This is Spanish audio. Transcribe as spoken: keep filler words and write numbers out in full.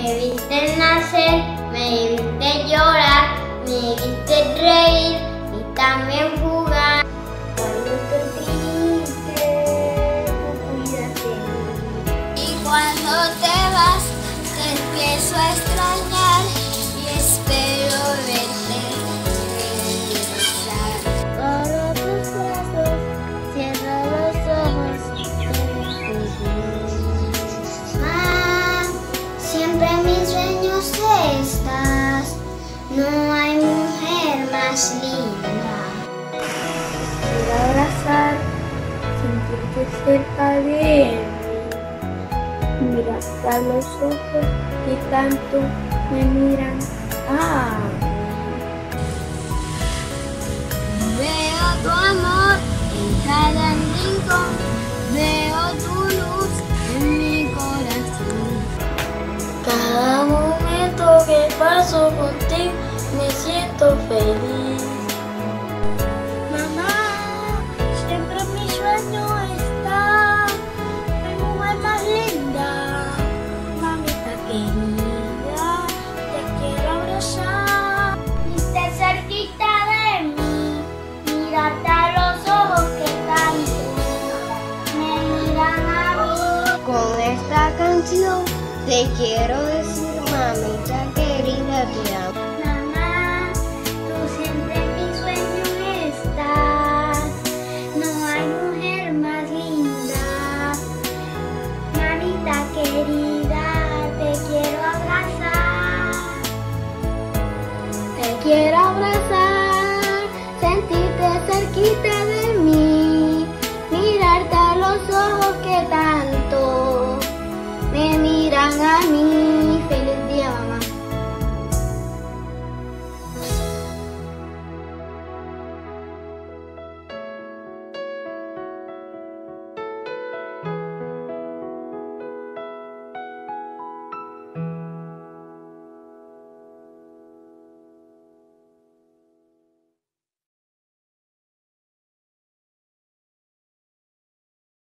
Me viste nacer, me viste llorar, me viste reír y también jugar. Cuando estoy triste, tú cuidas de mí. Y cuando te vas, te empiezo a extrañar y espero verte regresar. Corro tus brazos, cierro los ojos y te dejo. Ah, siempre en mis sueños estás, no hay mujer más linda. Quiero abrazar, sentirte cerca de mí, mirarte a los ojos que tanto me miran a mí. Veo tu amor en cada rincón, veo tu luz en mi corazón. Cada momento que paso contigo me siento feliz. Mamá, siempre en mi sueño está mi mujer más linda. Mamita querida, te quiero abrazar. Esté cerquita de mí, mirarte a los ojos que tanto me miran a mí. Con esta canción te quiero decir, mamita querida, te amo. Mamá, tú siempre en mi sueño estás, no hay mujer más linda. Mamita querida, te quiero abrazar. Te quiero abrazar, sentirte cerquita de mí, mirarte a los ojos que tanto me miran a mí.